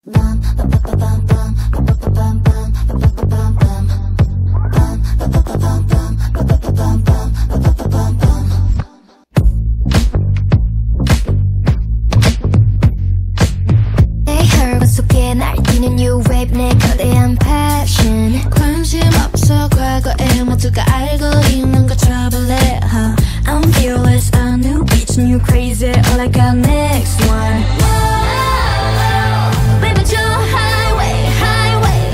속에 날뛰는 new wave 내 거대한 passion 관심 없어 과거에 모두가 알고 있는 거 trouble it I'm fearless, a new bitch, new crazy all I got next one Baby 저 highway, highway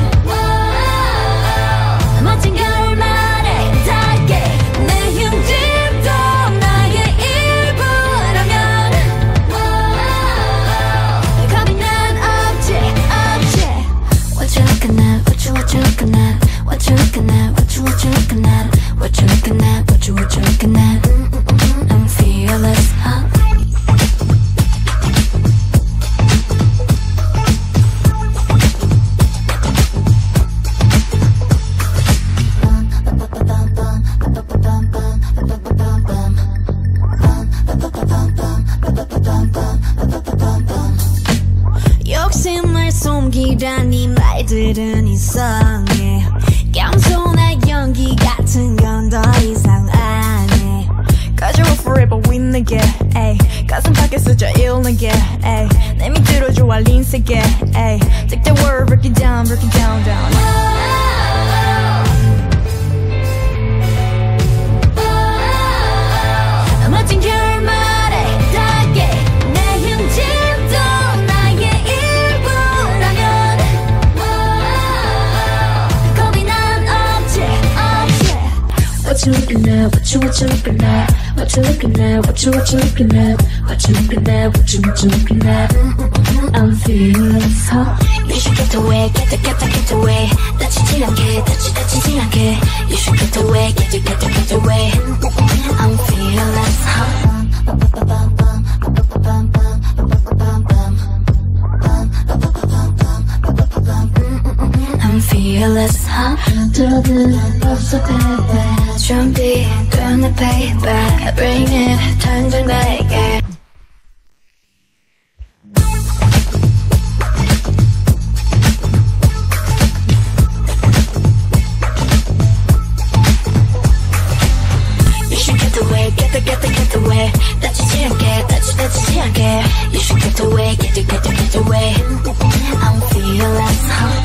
멋진 결말에 닿게 내 흉집도 나의 일부라면 겁이 난 없지 What you looking at, what you looking at What you looking at, what you looking at What you looking at, what you looking at I'm fearless, huh? 욕심을 숨기란 이 말들은 이상해 겸손한 연기 같은 건 더 이상 안 해 Cause you're forever with nigga ay. 가슴 밖에 쓰여 illnigga ay. 내 밑으로 좋아 린세게 ay. Take the word, break it down, down 멋진 결말에 닿게 내 흉집도 나의 일부라면 겁이 난 없지 What you looking at, what you looking at What you looking at, what you looking at What you looking at, what you looking at I'm fearless, huh? You should get away, get away 다치지 않게, 다치지 않게 You should get away, get away I'm fearless, huh? I'm fearless, huh? 들어든 없어, baby 준비된 내 payback Bring it, 당장 내게 You should get away, get away 다치지 않게, 다치지 않게 You should get away, get away I'm fearless, huh?